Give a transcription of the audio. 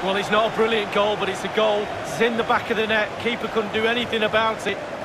Well, it's not a brilliant goal, but it's a goal. It's in the back of the net. Keeper couldn't do anything about it.